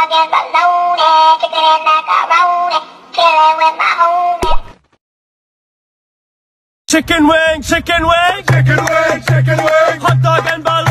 dog and bologna, chicken and macaroni, chilling with my homies. Chicken wing, chicken wing, Chicken wing, chicken wing. hot dog and bologna.